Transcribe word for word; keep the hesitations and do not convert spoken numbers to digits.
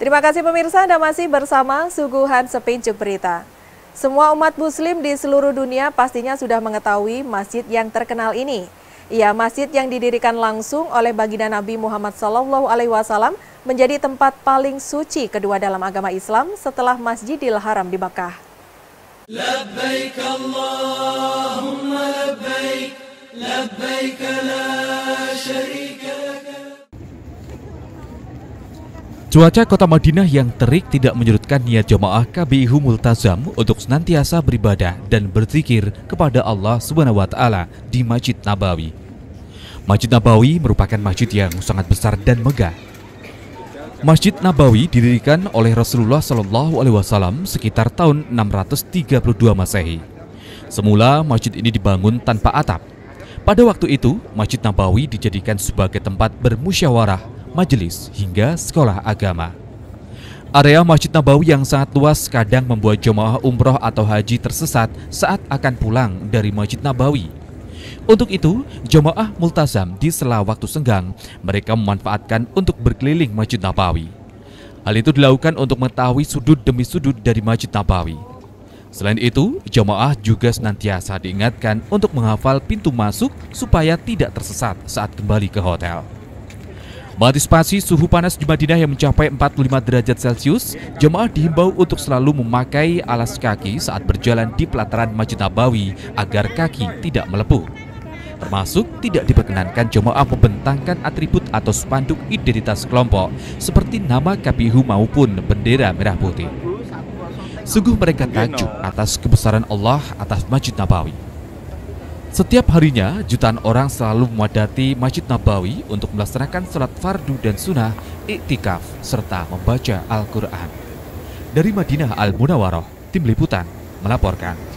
Terima kasih pemirsa, Anda masih bersama Suguhan Sepincuk Berita. Semua umat muslim di seluruh dunia pastinya sudah mengetahui masjid yang terkenal ini. Ia masjid yang didirikan langsung oleh baginda Nabi Muhammad shallallahu alaihi wasallam menjadi tempat paling suci kedua dalam agama Islam setelah Masjidil Haram di Makkah. Labbaik Allahumma labbaik, labbaik la syarika lak. Cuaca kota Madinah yang terik tidak menyurutkan niat jamaah K B I H U Multazam untuk senantiasa beribadah dan berzikir kepada Allah Subhanahu wa Ta'ala di Masjid Nabawi. Masjid Nabawi merupakan masjid yang sangat besar dan megah. Masjid Nabawi didirikan oleh Rasulullah Shallallahu Alaihi Wasallam sekitar tahun enam ratus tiga puluh dua Masehi. Semula masjid ini dibangun tanpa atap. Pada waktu itu, Masjid Nabawi dijadikan sebagai tempat bermusyawarah, majelis, hingga sekolah agama. Area Masjid Nabawi yang sangat luas kadang membuat jemaah umroh atau haji tersesat saat akan pulang dari Masjid Nabawi. Untuk itu, jemaah multazam di sela waktu senggang, mereka memanfaatkan untuk berkeliling Masjid Nabawi. Hal itu dilakukan untuk mengetahui sudut demi sudut dari Masjid Nabawi. Selain itu, jemaah juga senantiasa diingatkan untuk menghafal pintu masuk supaya tidak tersesat saat kembali ke hotel. Mengantisipasi suhu panas di Madinah yang mencapai empat puluh lima derajat Celcius, jemaah dihimbau untuk selalu memakai alas kaki saat berjalan di pelataran Masjid Nabawi agar kaki tidak melepuh. Termasuk tidak diperkenankan jemaah membentangkan atribut atau spanduk identitas kelompok seperti nama K B I H U maupun bendera merah putih. Sungguh mereka takjub atas kebesaran Allah atas Masjid Nabawi. Setiap harinya, jutaan orang selalu memadati Masjid Nabawi untuk melaksanakan sholat fardu dan sunnah, iktikaf, serta membaca Al-Quran. Dari Madinah Al-Munawwaroh, Tim Liputan melaporkan.